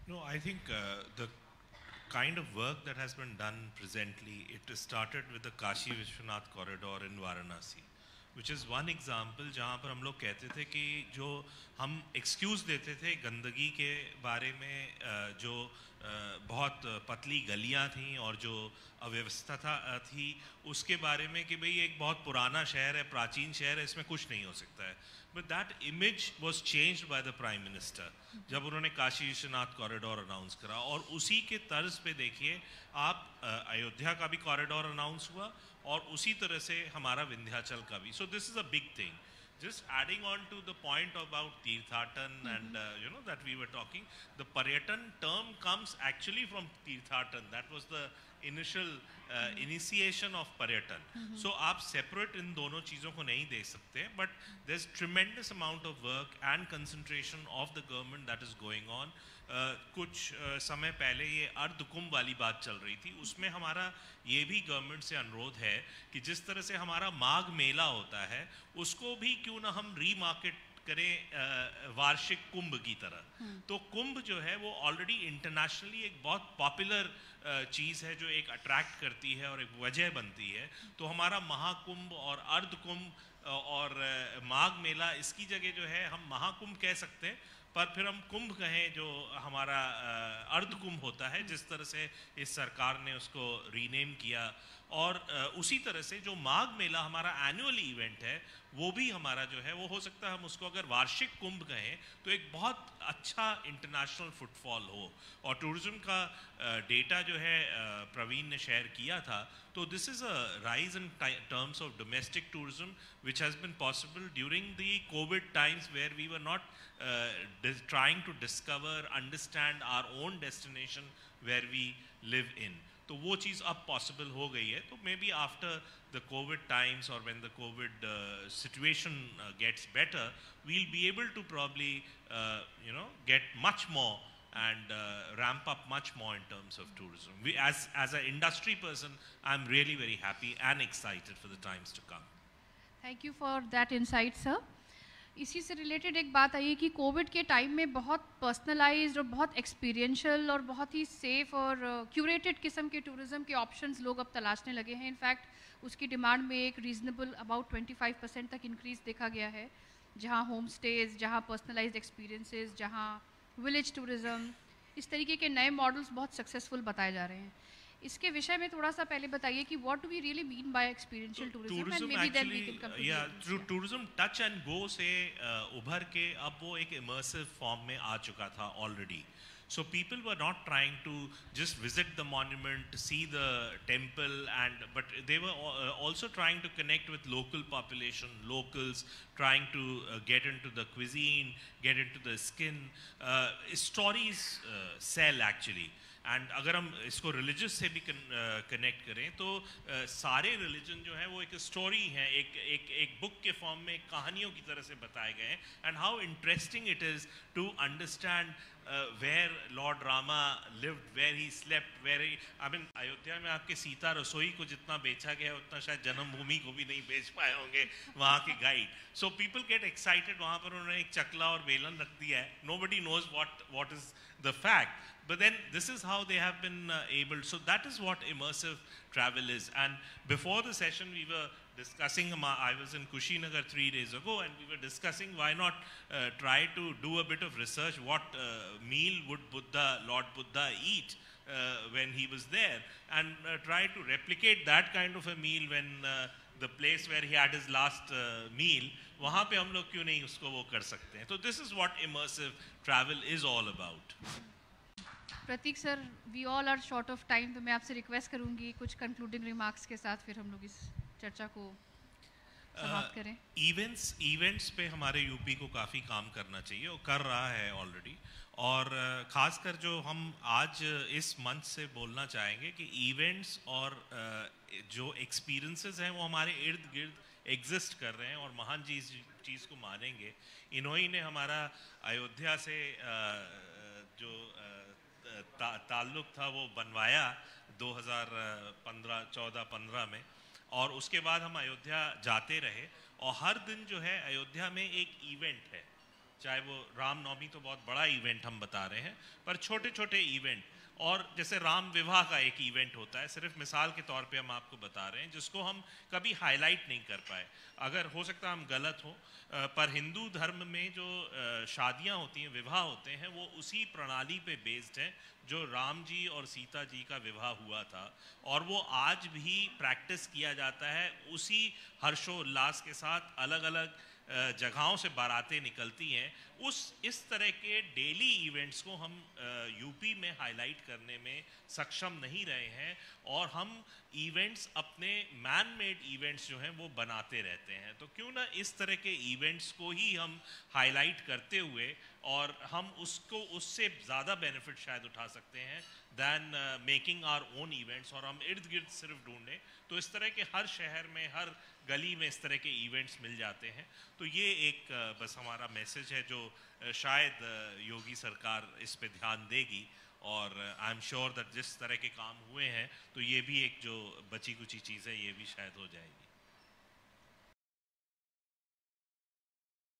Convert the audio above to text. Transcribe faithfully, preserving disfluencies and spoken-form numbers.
No, I think uh, the kind of work that has been done presently, it started with the Kashi Vishwanath corridor in Varanasi, which is one example जहाँ पर हम लोग कहते थे कि जो हम excuse देते थे गंदगी के बारे में, जो बहुत पतली गलियाँ थीं और जो अव्यवस्था था थी उसके बारे में कि भाई एक बहुत पुराना शहर है, प्राचीन शहर है, इसमें कुछ नहीं हो सकता है. But that image was changed by the Prime Minister जब उन्होंने काशी विश्वनाथ कॉरिडोर अनाउंस करा, और उसी के तर्ज पे देखिए आप अयोध्या का भी कॉरिडोर अनाउंस हुआ और उसी तरह से हमारा विंध्याचल का भी. So this is a big thing. Just adding on to the point about Tirthaatan mm-hmm. and uh, you know that we were talking, the Paryatan term comes actually from Tirthaatan. That was the initial uh, mm-hmm. initiation of Paryatan. Mm-hmm. So आप separate इन दोनों चीज़ों को नहीं देख सकते, but there's tremendous amount of work and concentration of the government that is going on. Uh, कुछ uh, समय पहले ये अर्ध कुंभ वाली बात चल रही थी, उसमें हमारा ये भी गवर्नमेंट से अनुरोध है कि जिस तरह से हमारा माघ मेला होता है उसको भी क्यों ना हम रीमार्केट करें वार्षिक कुंभ की तरह. तो कुंभ जो है वो ऑलरेडी इंटरनेशनली एक बहुत पॉपुलर चीज़ है जो एक अट्रैक्ट करती है और एक वजह बनती है. तो हमारा महाकुंभ और अर्ध कुंभ और माघ मेला, इसकी जगह जो है हम महाकुंभ कह सकते हैं, पर फिर हम कुंभ कहें जो हमारा अर्ध कुंभ होता है, जिस तरह से इस सरकार ने उसको रीनेम किया. और उसी तरह से जो माघ मेला हमारा एनुअल इवेंट है वो भी हमारा जो है वो हो सकता है हम उसको अगर वार्षिक कुंभ कहें तो एक बहुत अच्छा इंटरनेशनल फुटफॉल हो. और टूरिज्म का डेटा जो है प्रवीण ने शेयर किया था, तो this is a rise in terms of domestic tourism which has been possible during the COVID times where we were not trying to discover understand our own destination where we live in. तो वो चीज़ अब possible हो गई है. तो may be after the COVID times और when the COVID situation gets better we'll be able to probably you know get much more and uh, ramp up much more in terms of tourism. We, as as an industry person, I'm really very happy and excited for the times to come. Thank you for that insight, sir. इसी से related एक बात आई कि Covid के time में बहुत personalised और बहुत एक्सपीरियंशियल और बहुत ही सेफ और क्यूरेटेड किस्म के टूरिज्म के ऑप्शंस लोग अब तलाशने लगे हैं. इनफैक्ट उसकी डिमांड में एक रीजनेबल अबाउट पच्चीस परसेंट तक इंक्रीज देखा गया है, जहां होम स्टेज, जहां पर्सनलाइज्ड एक्सपीरियंसेस, जहां विलेज टूरिज्म, इस तरीके के नए मॉडल्स बहुत सक्सेसफुल बताए जा रहे हैं. इसके विषय में थोड़ा सा पहले बताइए कि what do we really mean by experiential tourism and may be then we can come to या टूरिज्म टच एंड गो से उभर के अब वो एक इमर्सिव फॉर्म में आ चुका था already. So people were not trying to just visit the monument, see the temple, and but they were also trying to connect with local population, locals, trying to uh, get into the cuisine, get into the skin. Uh, stories uh, sell actually. And अगर हम इसको religious से भी connect करें तो uh, सारे religion जो है वो एक स्टोरी है, एक एक एक बुक के फॉर्म में कहानियों की तरह से बताए गए हैं. And how interesting it is to understand where Lord Rama lived, where he slept, where he I mean Ayodhya में आपके सीता रसोई को जितना बेचा गया है उतना शायद जन्मभूमि को भी नहीं बेच पाए होंगे वहाँ के guide. So people get excited. वहाँ पर उन्होंने एक चकला और बेलन रख दिया है. Nobody knows what what is the fact, but then this is how they have been uh, able. So that is what immersive travel is. And before the session we were discussing, I was in Kushinagar three days ago and we were discussing why not uh, try to do a bit of research, what uh, meal would Buddha, Lord Buddha eat uh, when he was there, and uh, try to replicate that kind of a meal when uh, the place where he had his last uh, meal, वहाँ पे हम लोग क्यों नहीं उसको वो कर सकते हैं. So this is what immersive travel is all about. Prateek sir, we all are short of time, तो मैं आपसे रिक्वेस्ट करूंगी कुछ कंक्लूडिंग रिमार्क्स के साथ फिर हम लोग इस चर्चा को समाप्त करें. इवेंट्स uh, इवेंट्स पे हमारे यूपी को काफ़ी काम करना चाहिए और कर रहा है ऑलरेडी. और uh, ख़ासकर जो हम आज इस मंच से बोलना चाहेंगे कि इवेंट्स और uh, जो एक्सपीरियंसेस हैं वो हमारे इर्द गिर्द एग्जिस्ट कर रहे हैं और महान जी इस चीज़ को मानेंगे. इन्होंने ने हमारा अयोध्या से uh, जो uh, ता, ताल्लुक था वो बनवाया दो हज़ार पंद्रह चौदह पंद्रह में, और उसके बाद हम अयोध्या जाते रहे और हर दिन जो है अयोध्या में एक इवेंट है. चाहे वो रामनवमी तो बहुत बड़ा इवेंट हम बता रहे हैं, पर छोटे छोटे इवेंट, और जैसे राम विवाह का एक इवेंट होता है, सिर्फ मिसाल के तौर पे हम आपको बता रहे हैं, जिसको हम कभी हाईलाइट नहीं कर पाए। अगर हो सकता है हम गलत हों, पर हिंदू धर्म में जो शादियां होती हैं, विवाह होते हैं, वो उसी प्रणाली पे बेस्ड हैं जो राम जी और सीता जी का विवाह हुआ था, और वो आज भी प्रैक्टिस किया जाता है उसी हर्षोल्लास के साथ। अलग अलग जगहों से बारातें निकलती हैं। उस इस तरह के डेली इवेंट्स को हम यूपी में हाईलाइट करने में सक्षम नहीं रहे हैं, और हम इवेंट्स अपने मैन मेड इवेंट्स जो हैं वो बनाते रहते हैं। तो क्यों ना इस तरह के इवेंट्स को ही हम हाईलाइट करते हुए, और हम उसको उससे ज़्यादा बेनिफिट शायद उठा सकते हैं than making our own events, और हम इर्द गिर्द सिर्फ ढूंढें तो इस तरह के हर शहर में, हर गली में इस तरह के इवेंट्स मिल जाते हैं। तो ये एक uh, बस हमारा मैसेज है जो uh, शायद uh, योगी सरकार इस पे ध्यान देगी, और आई एम श्योर दैट जिस तरह के काम हुए हैं तो ये भी एक जो बची कुची चीज़ है ये भी शायद हो जाएगी।